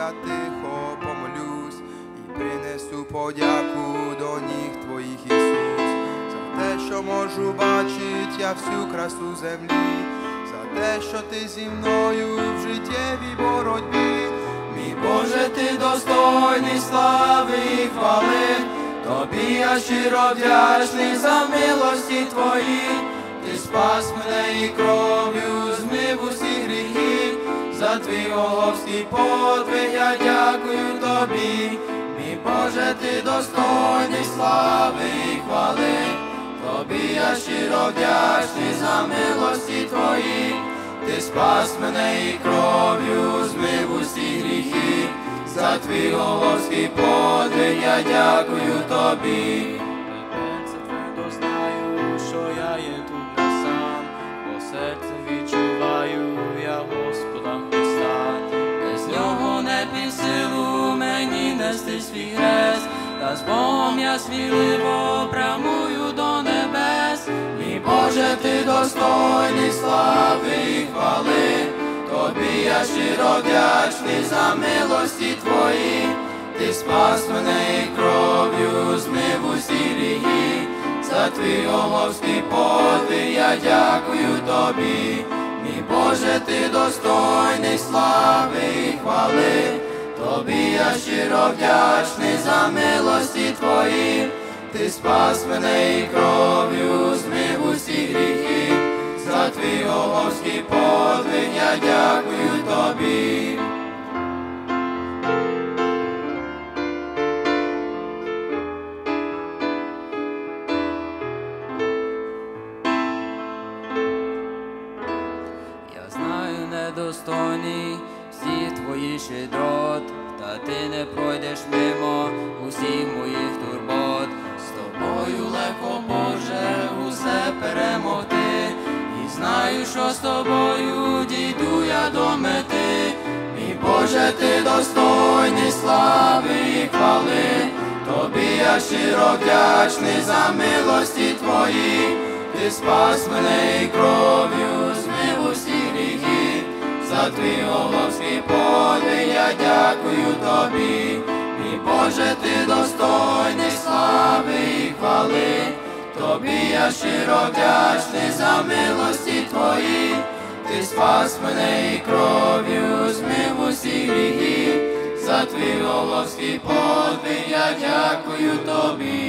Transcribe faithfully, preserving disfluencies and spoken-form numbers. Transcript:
я тихо помолюсь і принесу подяку до ніг твоїх, Ісус, за те, що можу бачить я всю красу землі, за те, що ти зі мною в життєвій боротьбі. Мій Боже, ти достойний слави і хвали, тобі я щиро вдячний за милості твої. Ти спас мене і кров'ю змив усі гріхи, за твій голгофський подвиг я дякую тобі. Мій Боже, ти достойний слави і хвали, тобі я щиро вдячний за милості твої. Ти спас мене і кров'ю змив усі гріхи, за твій голгофський подвиг я дякую тобі. Це твердо знаю, що я є тут не сам, бо серцем відчуваю я Господа Христа. Без нього не під силу мені нести свій хрест, та з Богом я сміливо прямую до небес. Мій Боже, ти достойний слави і хвали, тобі я щиро вдячний за милості твої. Ти спас мене і кров'ю змив усі гріхи, за твій голгофський подвиг я дякую тобі. Мій Боже, ти достойний слави і хвали, тобі я щиро вдячний за милості твої. Ти спас мене і кров'ю змив усі гріхи, за твій голгофський подвиг я дякую тобі. Я знаю, недостойний всіх твоїх щедрот, та ти не пройдеш мимо усіх моїх турбот. З тобою легко, Боже, усе перемогти, і знаю, що з тобою дійду я до мети. Мій Боже, ти достойний слави і хвали, тобі я щиро вдячний за милості твої. Ти спас мене і кров'ю змив усі гріхи, за твій голгофський подвиг я дякую тобі. Мій Боже, ти достойний слави і хвали, тобі я щиро вдячний за милості твої. Ти спас мене і кров'ю змив усі гріхи, за твій голгофський подвиг я дякую тобі.